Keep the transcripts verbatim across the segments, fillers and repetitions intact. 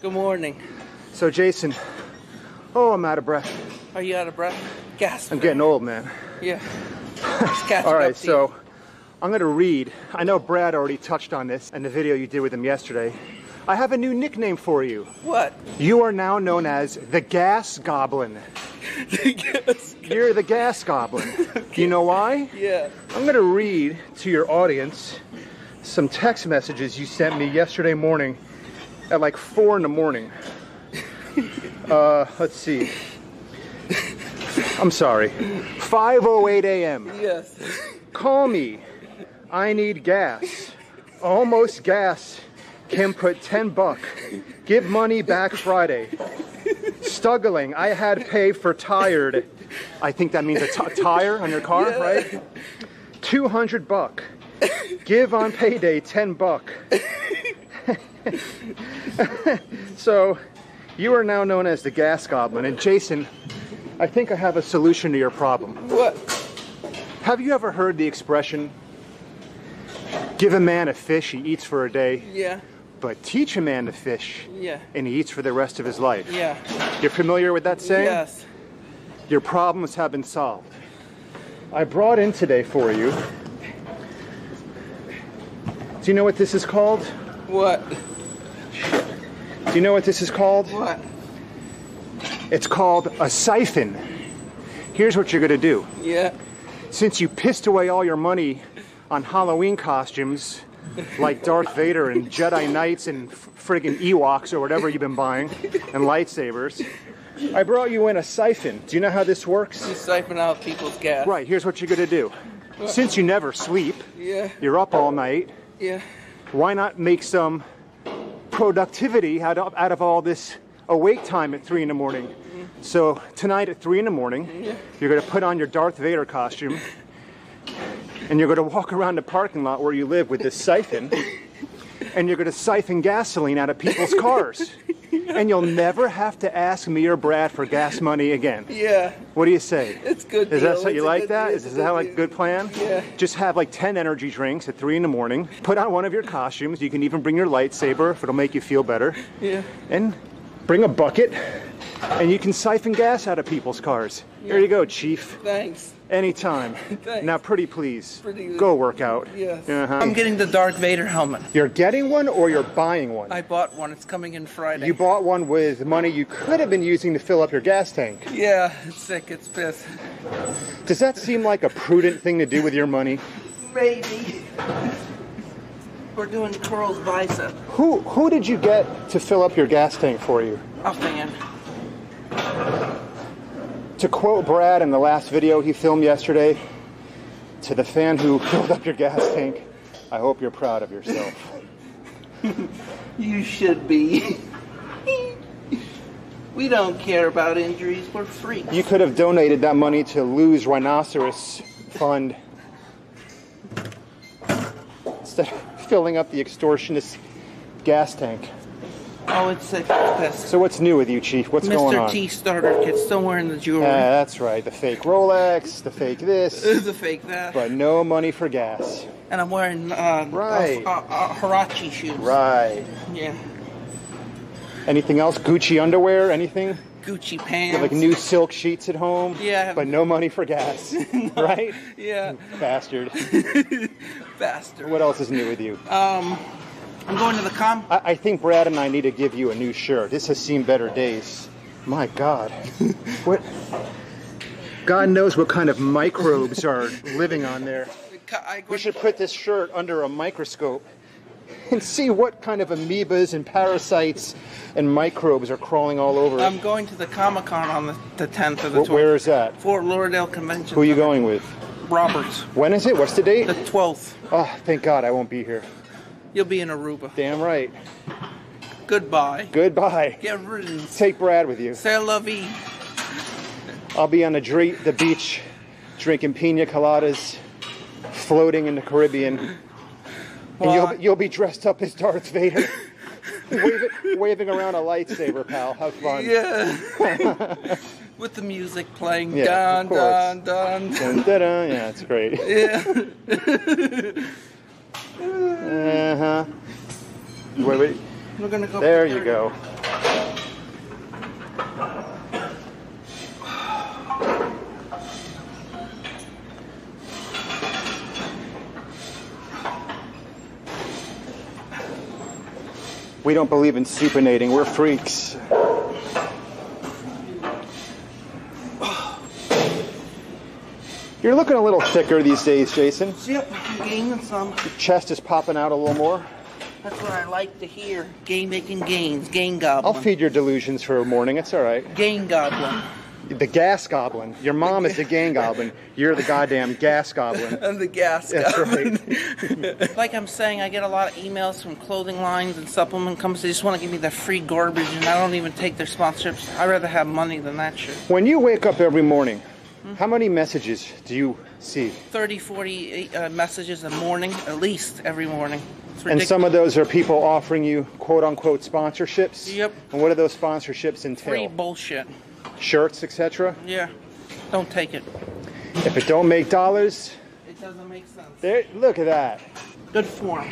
Good morning. So Jason, oh, I'm out of breath. Are you out of breath? Gas. I'm getting old, man. Yeah. All right, so I'm going to read. I know Brad already touched on this in the video you did with him yesterday. I have a new nickname for you. What? You are now known as the Gas Goblin. The gas You're the Gas Goblin. Okay. Do you know why? Yeah. I'm going to read to your audience some text messages you sent me yesterday morning at like four in the morning. Uh, let's see. I'm sorry. five oh eight a m Yes. Call me. I need gas. Almost gas. Can put ten buck. Give money back Friday. Struggling. I had pay for tired. I think that means a t tire on your car, yeah. Right? two hundred buck. Give on payday ten buck. So, you are now known as the Gas Goblin. And Jason, I think I have a solution to your problem. What? Have you ever heard the expression, give a man a fish, he eats for a day? Yeah. But teach a man to fish, yeah, and he eats for the rest of his life. Yeah. You're familiar with that saying? Yes. Your problems have been solved. I brought in today for you. Do you know what this is called? What? Do you know what this is called? What? It's called a syphon. Here's what you're gonna do. Yeah. Since you pissed away all your money on Halloween costumes, like Darth Vader and Jedi Knights and friggin' Ewoks or whatever you've been buying, and lightsabers, I brought you in a syphon. Do you know how this works? You siphon out people's gas. Right, here's what you're gonna do. What? Since you never sleep, yeah, you're up all night, yeah, why not make some productivity out of, out of all this awake time at three in the morning? Mm-hmm. So tonight at three in the morning, yeah, you're gonna put on your Darth Vader costume, and you're going to walk around the parking lot where you live with this siphon, and you're going to siphon gasoline out of people's cars. And you'll never have to ask me or Brad for gas money again. Yeah. What do you say? It's good. Is that deal. so you it's like good, that? Is, is that like a good plan? Yeah. Just have like ten energy drinks at three in the morning. Put on one of your costumes. You can even bring your lightsaber if it'll make you feel better. Yeah. And bring a bucket, and you can siphon gas out of people's cars. Yeah. Here you go, Chief. Thanks. Anytime. Thanks. Now, pretty please, pretty go work out. Yes. Uh-huh. I'm getting the Darth Vader helmet. You're getting one or you're buying one? I bought one. It's coming in Friday. You bought one with money you could have been using to fill up your gas tank. Yeah, it's sick. It's pissed. Does that seem like a prudent thing to do with your money? Maybe. We're doing Carl's bicep. Who, who did you get to fill up your gas tank for you? A fan. To quote Brad in the last video he filmed yesterday, to the fan who filled up your gas tank, I hope you're proud of yourself. You should be. We don't care about injuries, we're freaks. You could have donated that money to Lou's Rhinoceros Fund instead of filling up the extortionist gas tank. Oh, it's sick. It's pissed. So what's new with you, Chief? What's going on? Mister T starter kit somewhere in the jewelry. Yeah, that's right. The fake Rolex, the fake this. The fake that. But no money for gas. And I'm wearing uh, right. uh, uh, uh, Huarache shoes. Right. Yeah. Anything else? Gucci underwear? Anything? Gucci pants. You have like new silk sheets at home? Yeah. But no money for gas. No. Right? Yeah. Bastard. Bastard. What else is new with you? Um... I'm going to the com. I, I think Brad and I need to give you a new shirt. This has seen better days. My God. What? God knows what kind of microbes are living on there. We should put this shirt under a microscope and see what kind of amoebas and parasites and microbes are crawling all over it. I'm going to the Comic-Con on the, the tenth of the twelfth. Where is that? Fort Lauderdale Convention. Who are you going with? Roberts. When is it? What's the date? The twelfth. Oh, thank God I won't be here. You'll be in Aruba. Damn right. Goodbye. Goodbye. Get ridden. Take Brad with you. C'est la vie. I'll be on the, dre- the beach drinking pina coladas, floating in the Caribbean. And well, you'll, you'll be dressed up as Darth Vader, waving, waving around a lightsaber, pal. Have fun. Yeah. With the music playing. Yeah, dun, dun, dun, dun, dun, dun. Yeah, it's great. Yeah. Uh-huh. Wait, wait. We're gonna go. There you go. We don't believe in supinating. We're freaks. You're looking a little thicker these days, Jason. Yep, I'm gaining some. Your chest is popping out a little more. That's what I like to hear. Gain making gains. Gain goblin. I'll feed your delusions for a morning. It's all right. Gain goblin. The gas goblin. Your mom is the gain goblin. You're the goddamn gas goblin. I'm the gas That's goblin. right. Like I'm saying, I get a lot of emails from clothing lines and supplement companies. They just want to give me the free garbage, and I don't even take their sponsorships. I'd rather have money than that shit. When you wake up every morning, hmm? how many messages do you see? thirty, forty uh, messages a morning, at least every morning. And some of those are people offering you quote-unquote sponsorships? Yep. And what do those sponsorships entail? Free bullshit. Shirts, et cetera? Yeah. Don't take it. If it don't make dollars... It doesn't make sense. There, look at that. Good form.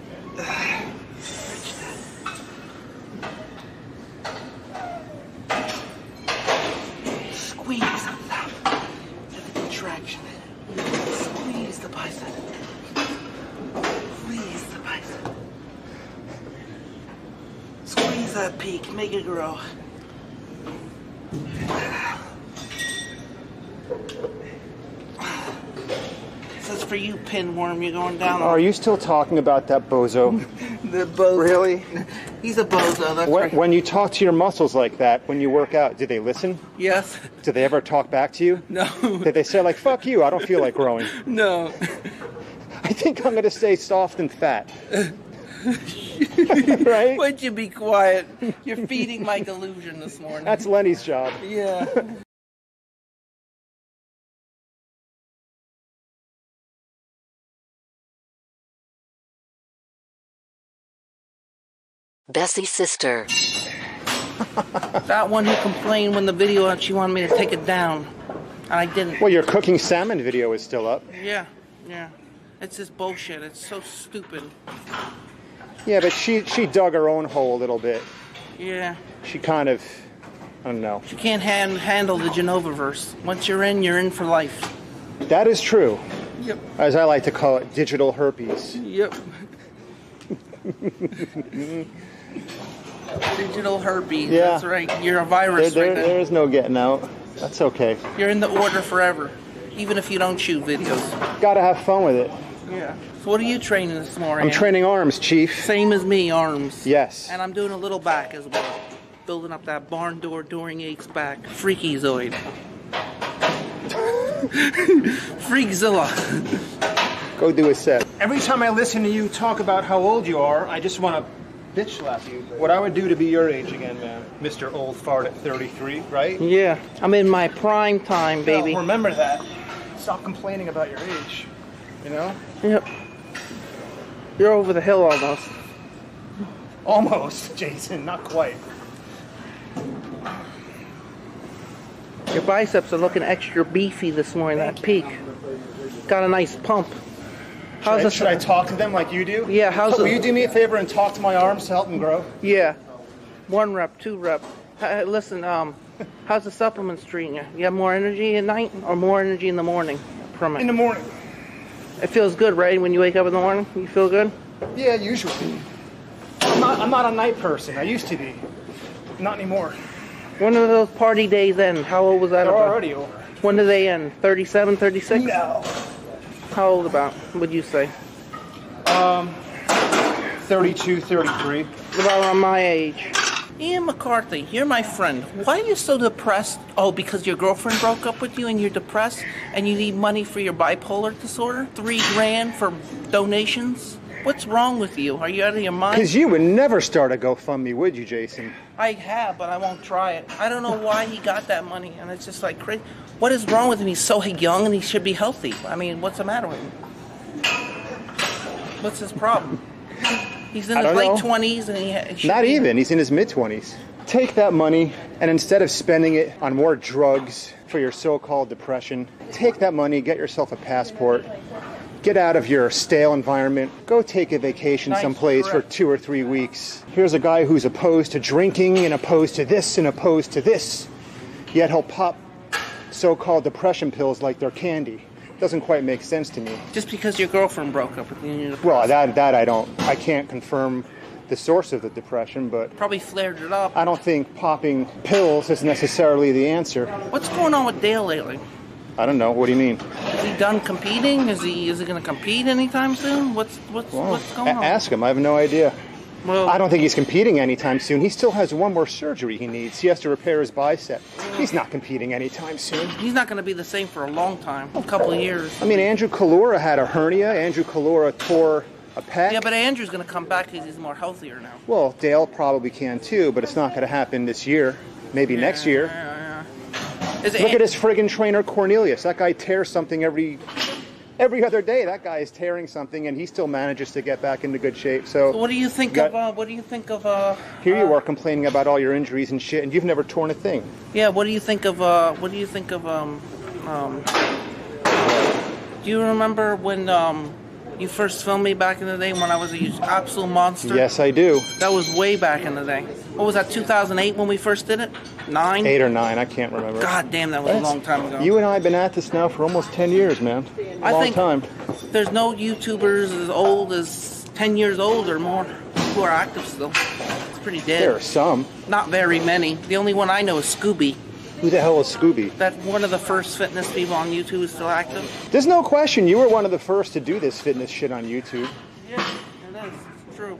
Squeeze that. Get the contraction. Squeeze the bicep. Squeeze the bicep. Squeeze that peak. Make it grow. This is for you, pinworm. You're going down. Oh, are you still talking about that bozo? The bozo. Really? He's a bozo. That's when, right. when you talk to your muscles like that, when you work out, do they listen? Yes. Do they ever talk back to you? No. Did they say like, fuck you, I don't feel like growing? No. I think I'm going to stay soft and fat. Right? Would you be quiet? You're feeding my delusion this morning. That's Lenny's job. Yeah. Bessie's sister. That one who complained when the video out, she wanted me to take it down. And I didn't. Well, your cooking salmon video is still up. Yeah, yeah. It's just bullshit. It's so stupid. Yeah, but she, she dug her own hole a little bit. Yeah. She kind of, I don't know. She can't hand, handle the Genovaverse. Once you're in, you're in for life. That is true. Yep. As I like to call it, digital herpes. Yep. Digital herpes. Yeah. That's right. You're a virus There, right there, now. there is no getting out. That's okay. You're in the order forever, even if you don't shoot videos. Gotta have fun with it. Yeah. So what are you training this morning? I'm training arms, Chief. Same as me, arms. Yes. And I'm doing a little back as well. Building up that barn door Doring Aches back. Freakyzoid. Freakzilla. Go do a set. Every time I listen to you talk about how old you are, I just want to bitch slap you. What I would do to be your age again, man. Mister Old Fart at thirty-three, right? Yeah. I'm in my prime time, baby. Well, remember that. Stop complaining about your age. You know? Yep. You're over the hill almost. Almost, Jason. Not quite. Your biceps are looking extra beefy this morning, that peak. Got a nice pump. How's Should, I, the, should I talk to them like you do? Yeah, how's so, Will it- you do me a favor and talk to my arms to help them grow? Yeah. One rep, two rep. Uh, listen, um, how's the supplements treating you? You have more energy at night or more energy in the morning? From it? In the morning. It feels good, right? When you wake up in the morning, you feel good? Yeah, usually. I'm not, I'm not a night person. I used to be. Not anymore. When are those party days end? How old was that They're about? already over. When do they end? thirty-seven, thirty-six? No. How old about, would you say? Um, thirty-two, thirty-three. About around my age. Ian McCarthy, you're my friend. Why are you so depressed? Oh, because your girlfriend broke up with you and you're depressed and you need money for your bipolar disorder? Three grand for donations? What's wrong with you? Are you out of your mind? Because you would never start a GoFundMe, would you, Jason? I have, but I won't try it. I don't know why he got that money, and it's just like crazy. What is wrong with him? He's so young and he should be healthy. I mean, what's the matter with him? What's his problem? He's in I his don't late know. twenties and he, he should Not be- even. He's in his mid-twenties. Take that money, and instead of spending it on more drugs for your so-called depression, take that money, get yourself a passport, get out of your stale environment, go take a vacation Nice, someplace correct. for two or three weeks. Here's a guy who's opposed to drinking and opposed to this and opposed to this, yet he'll pop so-called depression pills like they're candy. Doesn't quite make sense to me. Just because your girlfriend broke up with you. And you're Well, depressed. that that I don't, I can't confirm the source of the depression, but Probably flared it up. I don't think popping pills is necessarily the answer. What's going on with Dale lately? I don't know. What do you mean? Is he done competing? Is he is he going to compete anytime soon? What's what's Well, what's going a- on? ask him. I have no idea. Well, I don't think he's competing anytime soon. He still has one more surgery he needs. He has to repair his bicep. He's not competing anytime soon. he's not going to be the same for a long time, a couple of years. I mean, Andrew Kalora had a hernia. Andrew Kalora tore a pec. Yeah, but Andrew's going to come back because he's more healthier now. Well, Dale probably can too, but it's not going to happen this year. Maybe next year. Yeah, yeah. Is it Look An- at his friggin' trainer Cornelius. That guy tears something every every other day. That guy is tearing something, and he still manages to get back into good shape. So What do you think got- of? Uh, what do you think of? Uh, here you uh, are complaining about all your injuries and shit, and you've never torn a thing. Yeah. What do you think of? Uh, what do you think of? Um, um, do you remember when um, you first filmed me back in the day when I was an absolute monster? Yes, I do. That was way back in the day. What was that? two thousand eight when we first did it? Nine. Eight or nine, I can't remember. God damn, that was a long time ago. You and I have been at this now for almost ten years, man. A I long think time. there's no YouTubers as old as ten years old or more who are active still. It's pretty dead. There are some. Not very many. The only one I know is Scooby. Who the hell is Scooby? That's one of the first fitness people on YouTube who's still active. There's no question you were one of the first to do this fitness shit on YouTube. Yeah, it is. It's true.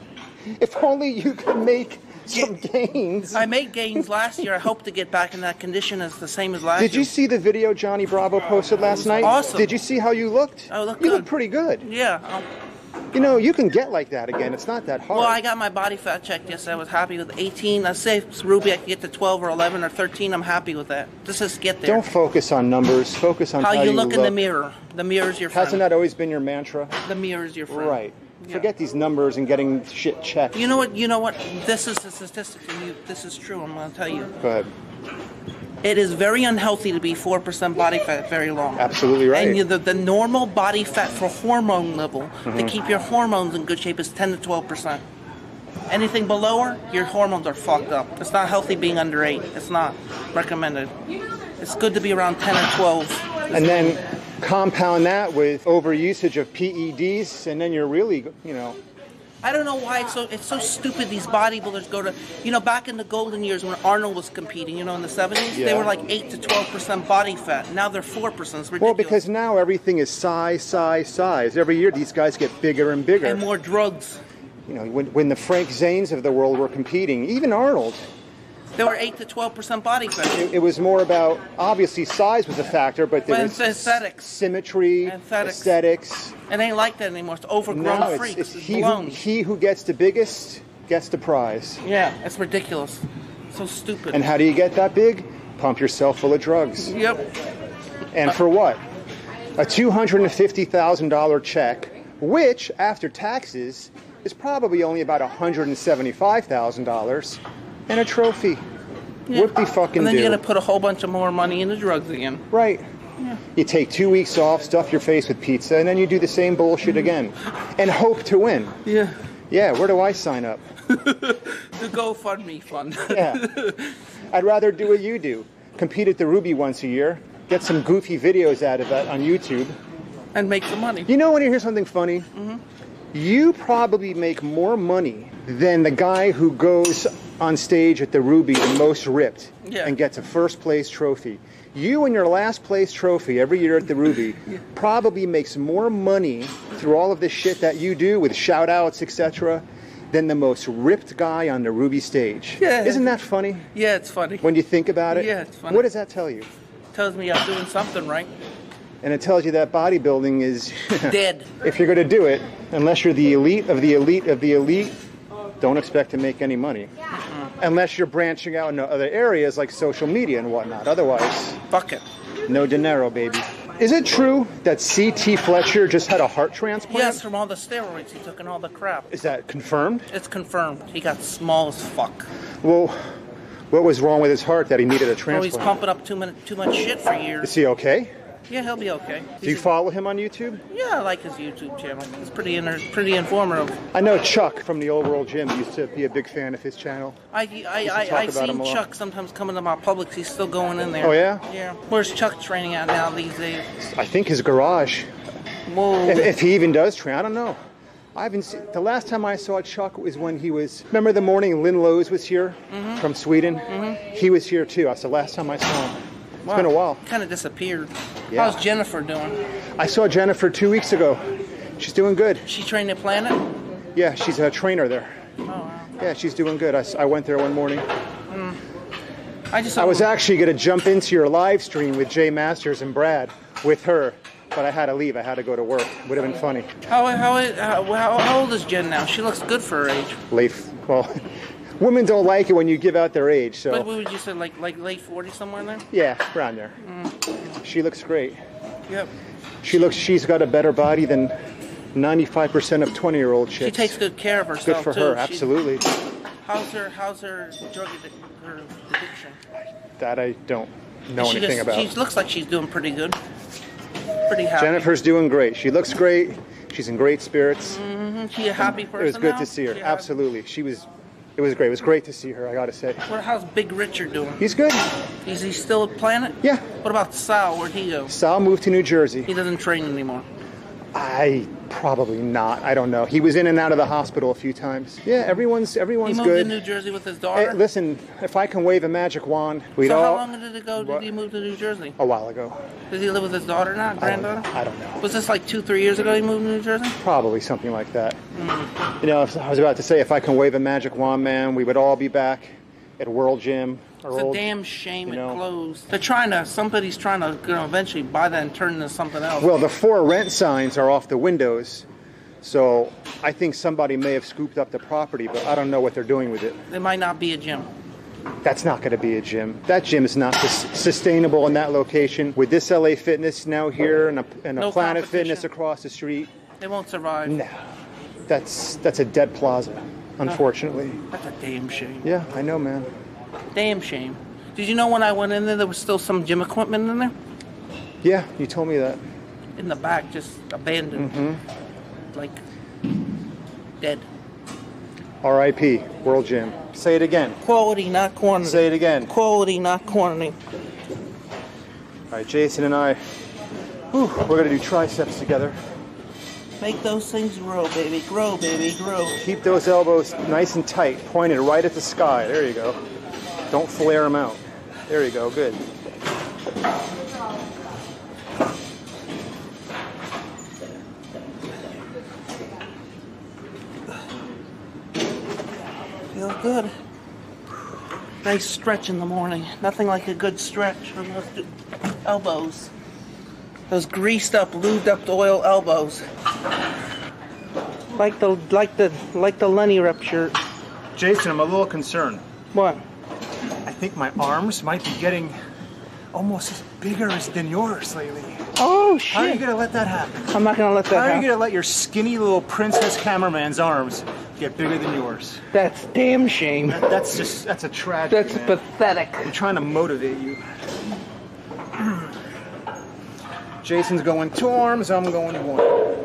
If only you could make some gains. I made gains last year. I hope to get back in that condition as the same as last year. Did you see the video Johnny Bravo posted last night? awesome. Did you see how you looked? I look You good. look pretty good. Yeah. um, You know, you can get like that again. It's not that hard. Well, I got my body fat checked yesterday. I was happy with eighteen. Let's say if Ruby, I could get to twelve or eleven or thirteen. I'm happy with that. Just just get there. Don't focus on numbers. Focus on how, how, you look in the look. mirror. The mirror's your friend. Hasn't that always been your mantra? The mirror's your friend. Right. Yeah. Forget these numbers and getting shit checked. You know what? You know what? This is the statistics, and you, this is true. I'm going to tell you. Go ahead. It is very unhealthy to be four percent body fat very long. Absolutely right. And you, the, the normal body fat for hormone level Mm-hmm. to keep your hormones in good shape is ten to twelve percent. Anything below her, your hormones are fucked up. It's not healthy being under eight. It's not recommended. It's good to be around ten or twelve. And then compound that with overusage of P E Ds, and then you're really, you know, I don't know why it's so it's so stupid. These bodybuilders go to, you know, back in the golden years when Arnold was competing, you know, in the seventies, they Yeah. were like eight to twelve percent body fat. Now they're four percent. It's ridiculous. well, because now everything is size, size, size. Every year these guys get bigger and bigger. and more drugs. You know, when, when the Frank Zanes of the world were competing, even Arnold, They were eight to twelve percent body fat. it, it was more about, obviously size was a factor, but there But was aesthetics. symmetry, Aesthetics. aesthetics. It ain't like that anymore. It's overgrown Now it's, freaks. it's It's he, who, blown. he who gets the biggest gets the prize. Yeah, it's ridiculous. So stupid. And how do you get that big? Pump yourself full of drugs. Yep. And for what? A two hundred fifty thousand dollars check, which, after taxes, is probably only about one hundred seventy-five thousand dollars, and a trophy. Yeah. Whoop-de-fucking And then do. you're gonna put a whole bunch of more money into drugs again. Right. Yeah. You take two weeks off, stuff your face with pizza, and then you do the same bullshit again. And hope to win. Yeah. Yeah, where do I sign up? The GoFundMe fund. Yeah. I'd rather do what you do. Compete at the Ruby once a year, get some goofy videos out of that on YouTube. And make some money. You know when you hear something funny? Mm-hmm. You probably make more money than the guy who goes on stage at the Ruby the most ripped Yeah. and gets a first place trophy. You and your last place trophy every year at the Ruby Yeah. probably makes more money through all of this shit that you do with shout outs, et cetera, than the most ripped guy on the Ruby stage. Yeah. Isn't that funny Yeah, it's funny. when you think about it? Yeah, it's funny. What does that tell you? Tells me I'm doing something right. And it tells you that bodybuilding is Dead. if you're going to do it, unless you're the elite of the elite of the elite, don't expect to make any money. Unless you're branching out into other areas like social media and whatnot. Otherwise, Fuck it. no dinero, baby. Is it true that C T Fletcher just had a heart transplant? Yes, from all the steroids he took and all the crap. Is that confirmed? It's confirmed. He got small as fuck. Well, what was wrong with his heart that he needed a Oh, transplant? he's pumping up too much, too much shit for Is years. he okay? Yeah, he'll be okay. Do you follow him on YouTube? Yeah, I like his YouTube channel. It's pretty inter- pretty informative. I know Chuck from the Old World Gym used to be a big fan of his channel. I, I, should I, talk I about seen him a lot. Chuck sometimes coming to my Publix. He's still going in there. Oh, yeah? Yeah. Where's Chuck training at now these days? I think his garage. Whoa. If, if he even does train, I don't know. I haven't seen, the last time I saw Chuck was when he was, remember the morning Lynn Lowe's was here mm-hmm. from Sweden? Mm-hmm. He was here too. That's the last time I saw him. It's wow. been a while. Kind of disappeared. Yeah. How's Jennifer doing? I saw Jennifer two weeks ago. She's doing good. She trained at Planet? Yeah, she's a trainer there. Oh, wow. Yeah, she's doing good. I, I went there one morning. Mm. I just. I was actually going to jump into your live stream with Jay Masters and Brad with her, but I had to leave. I had to go to work. It would have been funny. How how how, how, how old is Jen now? She looks good for her age. Late. Well, women don't like it when you give out their age. So. But what would you say, like like late forties, somewhere in there? Yeah, around there. Mm. She looks great. Yep. She looks. She's got a better body than ninety-five percent of twenty-year-old chicks. She takes good care of herself. Good for too. her, She's, absolutely. How's her How's her drug addic her addiction? That I don't know she anything just, about. She looks like she's doing pretty good. Pretty happy. Jennifer's doing great. She looks great. She's in great spirits. Mm-hmm. She a happy person. It was good now? to see her. She Absolutely. She was. It was great. It was great to see her. I gotta say. Well, how's Big Richard doing? He's good. Is he still at Planet? Yeah. What about Sal? Where'd he go? Sal moved to New Jersey. He doesn't train anymore. I probably not. I don't know. He was in and out of the hospital a few times. Yeah, everyone's everyone's good. He moved good. to New Jersey with his daughter? Hey, listen, if I can wave a magic wand, we'd so all... how long did it ago did he move to New Jersey? A while ago. Does he live with his daughter now, granddaughter? I don't, I don't know. Was this like two, three years ago he moved to New Jersey? Probably something like that. Mm. You know, I was about to say, if I can wave a magic wand, man, we would all be back at World Gym. It's old, a damn shame you know. It closed. They're trying to, somebody's trying to you know, eventually buy that and turn it into something else. Well, the for rent signs are off the windows. So I think somebody may have scooped up the property, but I don't know what they're doing with it. It might not be a gym. That's not going to be a gym. That gym is not sus- sustainable in that location. With this L A Fitness now here and a, and a no Planet Fitness across the street. They won't survive. No. That's, that's a dead plaza, unfortunately. That's a damn shame. Yeah, I know, man. Damn shame. Did you know when I went in there, there was still some gym equipment in there? Yeah, you told me that. In the back, just abandoned. Mm-hmm. Like, dead. R I P World Gym. Say it again. Quality, not quantity. Say it again. Quality, not quantity. All right, Jason and I, whew, we're going to do triceps together. Make those things grow, baby. Grow, baby. Grow. Keep those elbows nice and tight, pointed right at the sky. There you go. Don't flare them out. There you go. Good. Feels good. Nice stretch in the morning. Nothing like a good stretch from those elbows. Those greased up, lubed up oil elbows. Like the like the like the Lenny Rep shirt. Jason, I'm a little concerned. What? I think my arms might be getting almost as bigger as than yours lately. Oh shit! How are you gonna let that happen? I'm not gonna let that happen. How are happen. you gonna let your skinny little princess cameraman's arms get bigger than yours? That's damn shame. That, that's just that's a tragedy. That's man. pathetic. I'm trying to motivate you. Jason's going two arms, I'm going one.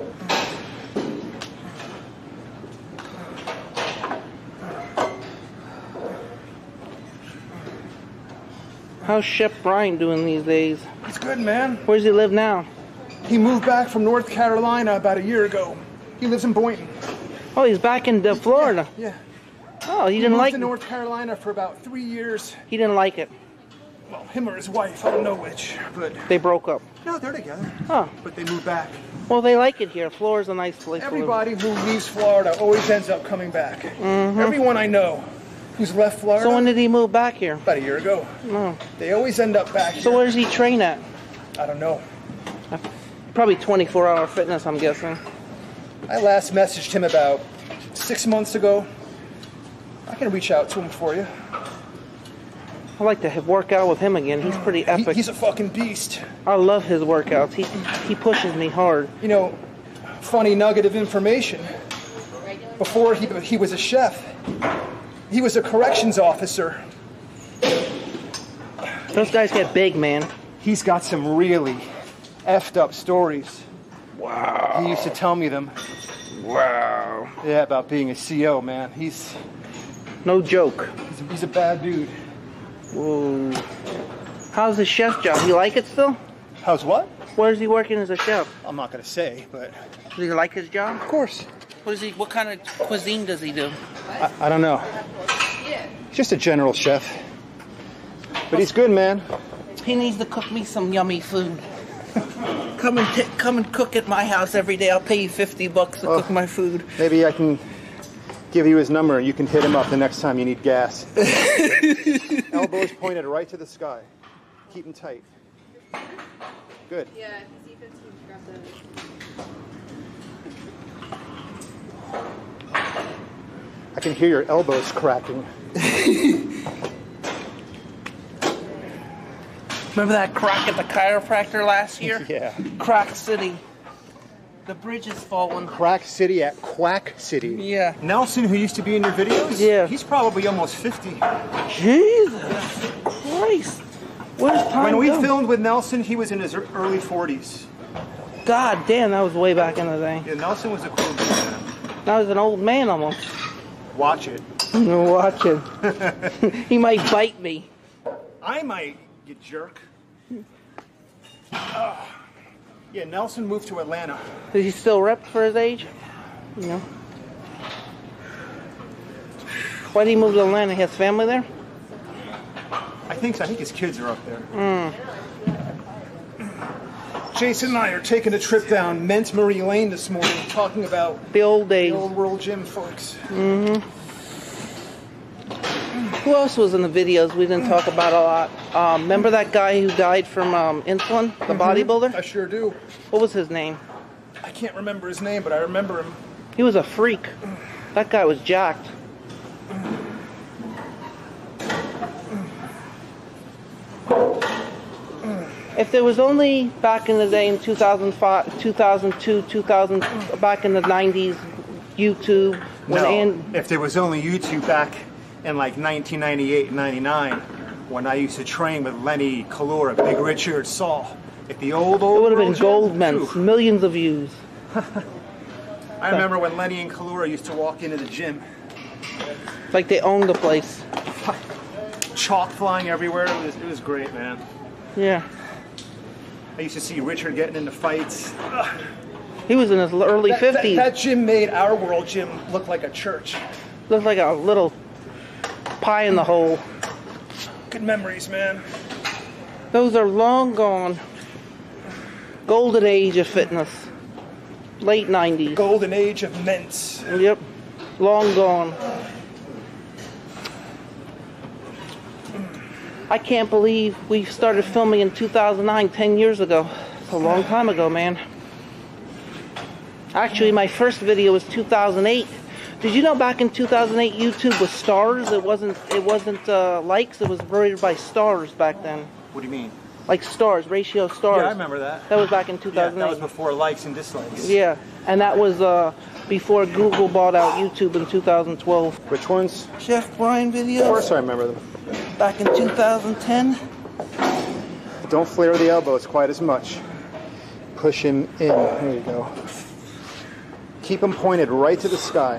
How's Chef Brian doing these days? He's good, man. Where does he live now? He moved back from North Carolina about a year ago. He lives in Boynton. Oh, he's back in uh, Florida. Yeah. yeah. Oh, he, he didn't moved like to North Carolina for about three years. He didn't like it. Well, him or his wife, I don't know which, but... They broke up. No, they're together. Huh. But they moved back. Well, they like it here. Florida's a nice place Everybody to live. who leaves Florida always ends up coming back. Mm-hmm. Everyone I know who's left Florida... So when did he move back here? About a year ago. Oh. They always end up back here. So where does he train at? I don't know. Probably twenty-four hour fitness, I'm guessing. I last messaged him about six months ago. I can reach out to him for you. I'd like to work out with him again. He's pretty epic. He, he's a fucking beast. I love his workouts. He he pushes me hard. You know, funny nugget of information. Before he he was a chef, he was a corrections officer. Those guys get big, man. He's got some really effed up stories. Wow. He used to tell me them. Wow. Yeah, about being a C O, man. He's no joke. He's a, he's a bad dude. Whoa. How's the chef job? You like it still? How's what? Where's he working as a chef? I'm not gonna say, but... Does he like his job? Of course. What is he? What kind of cuisine does he do? I, I don't know. Just a general chef. But he's good, man. He needs to cook me some yummy food. Come and t come and cook at my house every day. I'll pay you fifty bucks to oh, cook my food. Maybe I can give you his number and you can hit him up the next time you need gas. Elbows pointed right to the sky. Keep him tight. Good. Yeah, his defense team got the... I can hear your elbows cracking. Remember that crack at the chiropractor last year? Yeah. Crack City. The bridge is falling. Crack City at Quack City. Yeah. Nelson, who used to be in your videos? Yeah. He's probably almost fifty. Jesus Christ. Where's time When we go? filmed with Nelson, he was in his early forties. God damn, that was way back in the day. Yeah, Nelson was a cool dude, man. Now he's an old man almost. Watch it. Watch it. He might bite me. I might, you jerk. Uh, yeah, Nelson moved to Atlanta. Is he still ripped for his age? You know. Why did he move to Atlanta? He has family there? I think so. I think his kids are up there. Mm. Jason and I are taking a trip down Ment Murray Lane this morning, talking about the old days. The old world gym folks. Mm-hmm. Who else was in the videos we didn't talk about a lot? Um, remember that guy who died from um, insulin, the mm-hmm. bodybuilder? I sure do. What was his name? I can't remember his name, but I remember him. He was a freak. That guy was jacked. If there was only back in the day in two thousand five, two thousand two, two thousand, back in the nineties, YouTube. When no, Ann, if there was only YouTube back in like nineteen ninety-eight and ninety-nine, when I used to train with Lenny, Kalura, Big Richard, Saul. If the old, old it would have been gym, gold men, millions of views. I remember when Lenny and Kalura used to walk into the gym. Like they owned the place. Chalk flying everywhere. It was, it was great, man. Yeah. I used to see Richard getting into fights. Ugh. He was in his early that, fifties. That, that gym made our world gym look like a church. Looked like a little pie in the hole. Good memories, man. Those are long gone. Golden age of fitness. Late nineties. Golden age of mints. Yep. Long gone. I can't believe we started filming in two thousand nine, ten years ago. It's a long time ago, man. Actually, my first video was two thousand eight. Did you know back in two thousand eight, YouTube was stars? It wasn't. It wasn't uh, likes. It was rated by stars back then. What do you mean? Like stars, ratio stars. Yeah, I remember that. That was back in two thousand eight. Yeah, that was before likes and dislikes. Yeah, and that was uh, before Google bought out YouTube in two thousand twelve. Which ones? Chef Brian videos. Of course I remember them. Back in two thousand ten. Don't flare the elbows quite as much. Push him in. There you go. Keep him pointed right to the sky.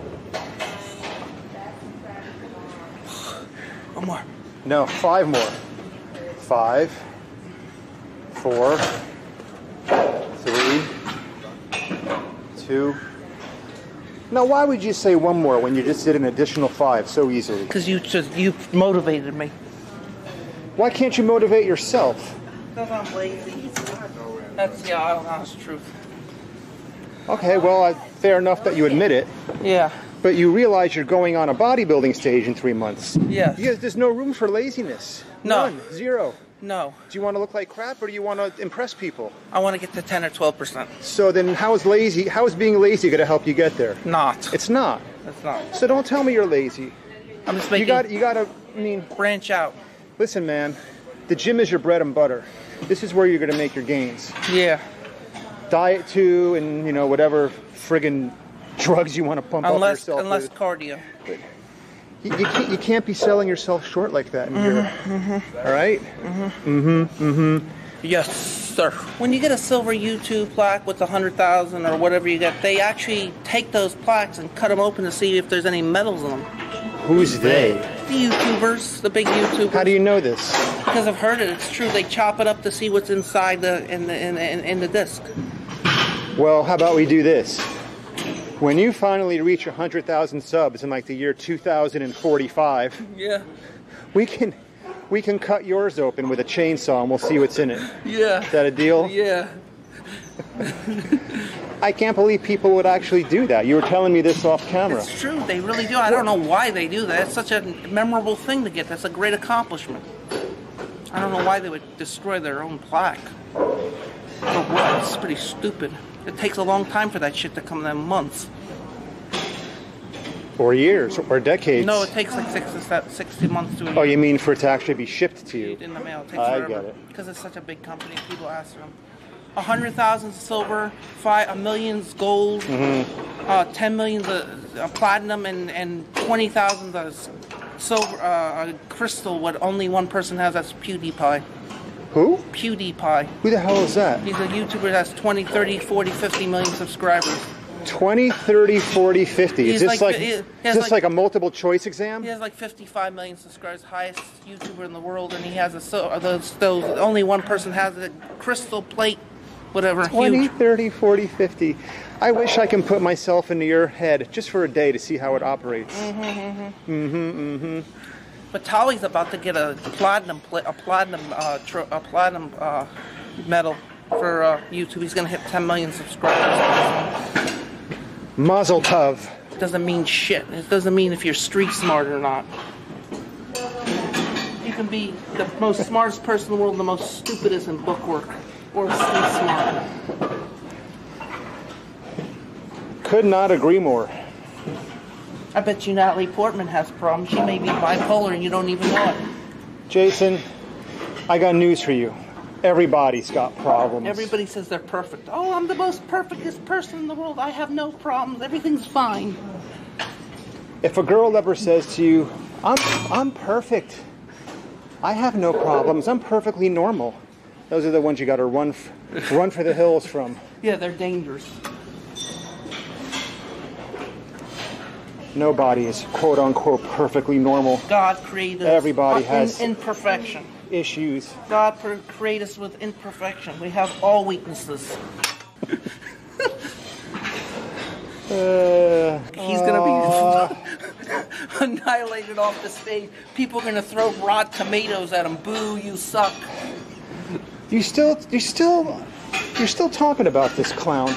One more. No, five more. Five. Four. Three. Two. Now, why would you say one more when you just did an additional five so easily? Because you just you motivated me. Why can't you motivate yourself? Because I'm lazy. That's yeah, I don't know, that's the truth. Okay, well, I, fair enough that you admit it. Yeah. But you realize you're going on a bodybuilding stage in three months. Yes. Because there's no room for laziness. No. None. Zero. No. Do you want to look like crap or do you want to impress people? I want to get to ten or twelve percent. So then how is lazy, how is being lazy going to help you get there? Not. It's not. It's not. So don't tell me you're lazy. I'm just making... You got, you got to, I mean... branch out. Listen, man. The gym is your bread and butter. This is where you're going to make your gains. Yeah. Diet too and, you know, whatever friggin' drugs you want to pump unless, up yourself Unless with. cardio. But you, you, can't, you can't be selling yourself short like that in mm-hmm, here. Mm-hmm. All right? Mm-hmm. Mm-hmm. Mm-hmm. Yes, sir. When you get a silver YouTube plaque with a hundred thousand or whatever you get, they actually take those plaques and cut them open to see if there's any metals in them. Who's they? The YouTubers, the big YouTubers. How do you know this? Because I've heard it. It's true. They chop it up to see what's inside the in the in, in, in the disc. Well, how about we do this? When you finally reach one hundred thousand subs in like the year two thousand forty-five, yeah, we can we can cut yours open with a chainsaw and we'll see what's in it. Yeah. Is that a deal? Yeah. I can't believe people would actually do that. You were telling me this off camera. It's true, they really do. I don't know why they do that. It's such a memorable thing to get. That's a great accomplishment. I don't know why they would destroy their own plaque. For what? It's pretty stupid. It takes a long time for that shit to come in months. Or years, or decades. No, it takes like six to seven, sixty months to a year. Oh, you mean for it to actually be shipped to you? In the mail. It takes I forever. get it. Because it's such a big company, people ask them. A hundred thousand silver, five a million's gold, mm-hmm. uh, ten millions of uh, platinum, and and twenty thousand of silver uh, crystal. What only one person has, that's PewDiePie. Who? PewDiePie. Who the hell is that? He's a YouTuber that has twenty, thirty, forty, fifty million subscribers. twenty, thirty, forty, fifty. Is He's this like- like, he- he is has this like- like a multiple choice exam? He has like fifty-five million subscribers, highest YouTuber in the world, and he has a so those those only one person has a crystal plate, whatever. twenty, Huge. thirty, forty, fifty. I wish I can put myself into your head just for a day to see how it operates. Mm-hmm, mm-hmm. Mm-hmm, mm-hmm. But Tali's about to get a platinum pla a platinum uh, tro a platinum uh, medal for uh, YouTube. He's gonna hit ten million subscribers. Mazel tov. Doesn't mean shit. It doesn't mean if you're street smart or not. You can be the most smartest person in the world, the most stupidest in bookwork, or street smart. Could not agree more. I bet you Natalie Portman has problems. She may be bipolar and you don't even know it. Jason, I got news for you. Everybody's got problems. Everybody says they're perfect. Oh, I'm the most perfectest person in the world. I have no problems. Everything's fine. If a girl ever says to you, I'm, I'm perfect. I have no problems. I'm perfectly normal. Those are the ones you got to run, f run for the hills from. Yeah, they're dangerous. Nobody is quote unquote perfectly normal. God created us. Everybody in, has imperfection. Issues. God created us with imperfection. We have all weaknesses. Uh, He's gonna be annihilated off the stage. People are gonna throw raw tomatoes at him. Boo! You suck. You still, you still, you're still talking about this clown.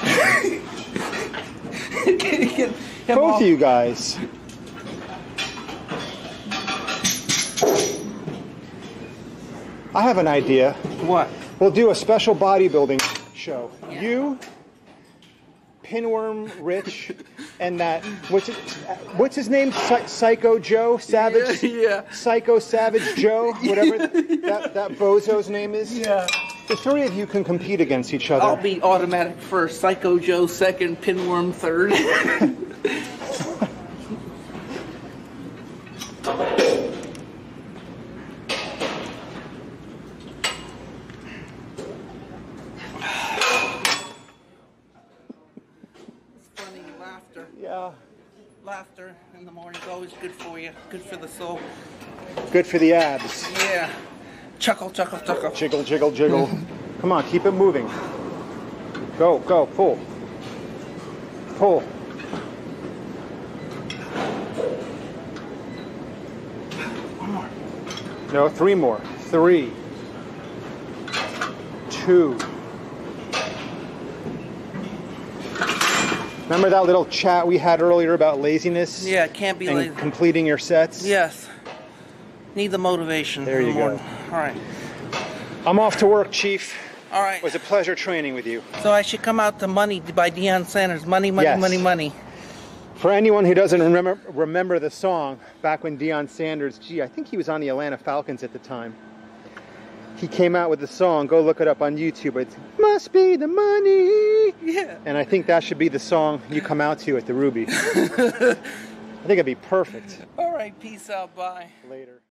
Both of you guys. I have an idea. What? We'll do a special bodybuilding show. Yeah. You, Pinworm Rich, and that what's it, what's his name? Psy Psycho Joe Savage. Yeah, yeah. Psycho Savage Joe, whatever that that bozo's name is. Yeah. The three of you can compete against each other. I'll be automatic first. Psycho Joe second. Pinworm third. Yeah. Laughter in the morning is always good for you. Good for the soul. Good for the abs. Yeah. Chuckle, chuckle, chuckle. Jiggle, jiggle, jiggle. Come on, keep it moving. Go, go, pull. Pull. One more. No, three more. Three. Two. Remember that little chat we had earlier about laziness? Yeah, can't be and lazy. Completing your sets? Yes. Need the motivation. There you go. All right. I'm off to work, Chief. All right. It was a pleasure training with you. So I should come out to Money by Deion Sanders. Money, money, Yes. money, money. For anyone who doesn't remember remember the song, back when Deion Sanders, gee, I think he was on the Atlanta Falcons at the time. He came out with the song, go look it up on YouTube. It's Must Be the Money. Yeah. And I think that should be the song you come out to at the Ruby. I think it'd be perfect. All right, peace out, bye. Later.